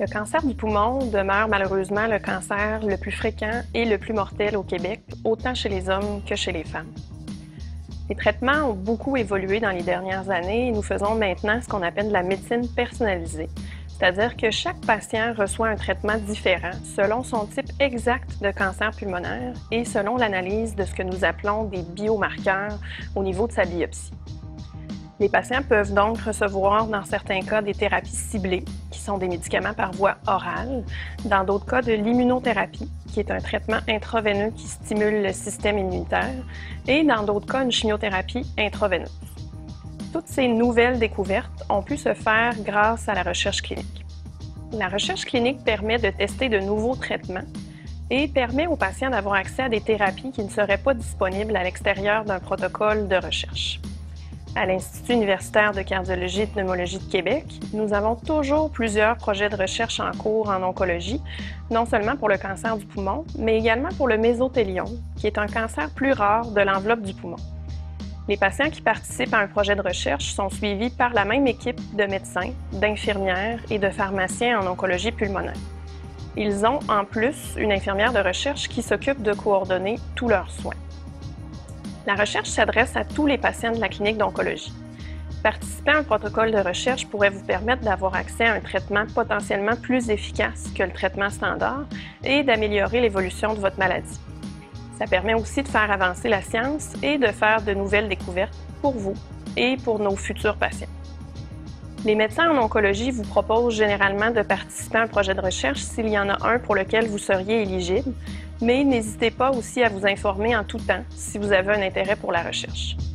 Le cancer du poumon demeure malheureusement le cancer le plus fréquent et le plus mortel au Québec, autant chez les hommes que chez les femmes. Les traitements ont beaucoup évolué dans les dernières années et nous faisons maintenant ce qu'on appelle la médecine personnalisée, c'est-à-dire que chaque patient reçoit un traitement différent selon son type exact de cancer pulmonaire et selon l'analyse de ce que nous appelons des biomarqueurs au niveau de sa biopsie. Les patients peuvent donc recevoir, dans certains cas, des thérapies ciblées, qui sont des médicaments par voie orale, dans d'autres cas, de l'immunothérapie, qui est un traitement intraveineux qui stimule le système immunitaire, et dans d'autres cas, une chimiothérapie intraveineuse. Toutes ces nouvelles découvertes ont pu se faire grâce à la recherche clinique. La recherche clinique permet de tester de nouveaux traitements et permet aux patients d'avoir accès à des thérapies qui ne seraient pas disponibles à l'extérieur d'un protocole de recherche. À l'Institut universitaire de cardiologie et de pneumologie de Québec, nous avons toujours plusieurs projets de recherche en cours en oncologie, non seulement pour le cancer du poumon, mais également pour le mésothéliome, qui est un cancer plus rare de l'enveloppe du poumon. Les patients qui participent à un projet de recherche sont suivis par la même équipe de médecins, d'infirmières et de pharmaciens en oncologie pulmonaire. Ils ont en plus une infirmière de recherche qui s'occupe de coordonner tous leurs soins. La recherche s'adresse à tous les patients de la clinique d'oncologie. Participer à un protocole de recherche pourrait vous permettre d'avoir accès à un traitement potentiellement plus efficace que le traitement standard et d'améliorer l'évolution de votre maladie. Ça permet aussi de faire avancer la science et de faire de nouvelles découvertes pour vous et pour nos futurs patients. Les médecins en oncologie vous proposent généralement de participer à un projet de recherche s'il y en a un pour lequel vous seriez éligible, mais n'hésitez pas aussi à vous informer en tout temps si vous avez un intérêt pour la recherche.